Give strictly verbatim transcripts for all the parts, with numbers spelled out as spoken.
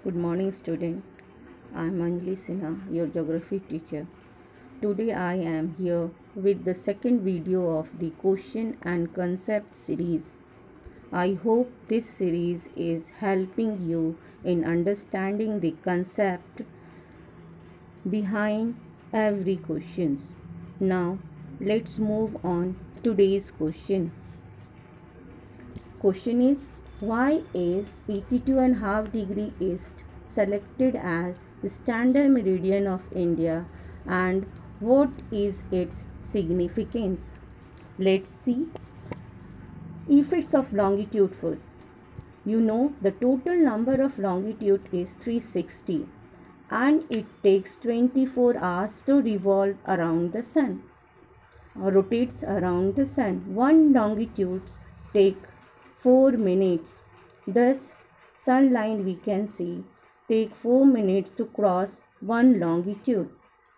Good morning, student. I am Anjali Sinha, your geography teacher. Today I am here with the second video of the question and concept series. I hope this series is helping you in understanding the concept behind every question. Now, let's move on today's question. Question is, why is eighty-two and a half degree east selected as the standard meridian of India and what is its significance? Let's see effects of longitude first. You know the total number of longitude is three hundred sixty and it takes twenty-four hours to revolve around the sun or rotates around the sun. One longitude take four minutes. Thus, sun line we can see take four minutes to cross one longitude.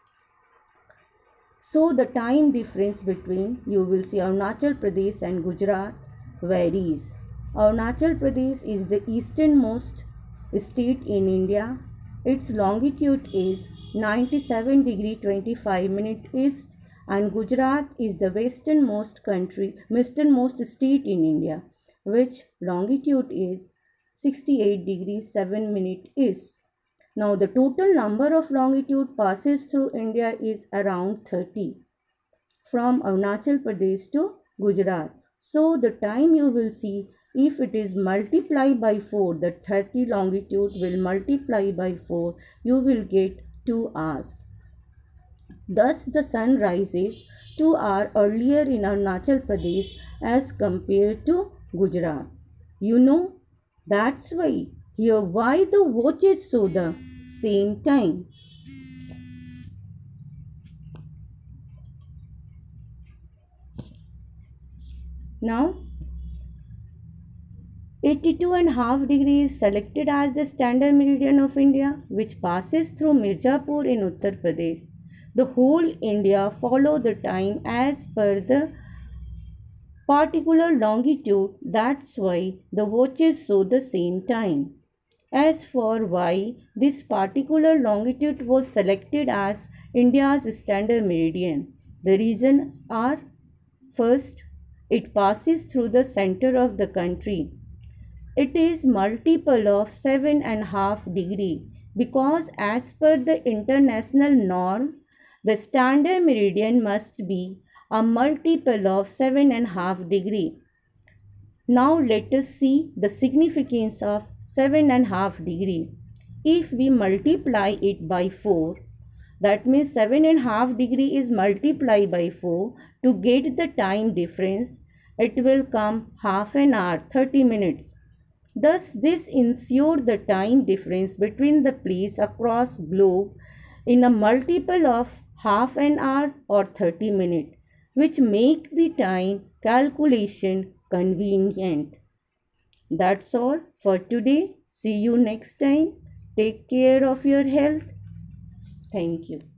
So the time difference between, you will see, Arunachal Pradesh and Gujarat varies. Arunachal Pradesh is the easternmost state in India. Its longitude is ninety-seven degree twenty-five minute east, and Gujarat is the westernmost country, westernmost state in India, which longitude is sixty-eight degrees seven minute east. Now the total number of longitude passes through India is around thirty from Arunachal Pradesh to Gujarat. So the time you will see, if it is multiplied by four, the thirty longitude will multiply by four, you will get two hours. Thus the sun rises two hours earlier in Arunachal Pradesh as compared to Gujarat. You know, that's why here why the watches show the same time. Now, eighty-two and a half degrees is selected as the standard meridian of India, which passes through Mirzapur in Uttar Pradesh. The whole India follow the time as per the particular longitude. That's why the watches show the same time. As for why this particular longitude was selected as India's standard meridian, the reasons are: first, it passes through the center of the country. It is multiple of seven and a half degree because as per the international norm, the standard meridian must be a multiple of seven and a half degree. Now let us see the significance of seven and a half degree. If we multiply it by four, that means seven and a half degree is multiplied by four. To get the time difference, it will come half an hour, thirty minutes. Thus, this ensures the time difference between the place across globe in a multiple of half an hour or thirty minutes, which make the time calculation convenient. That's all for today. See you next time. Take care of your health. Thank you.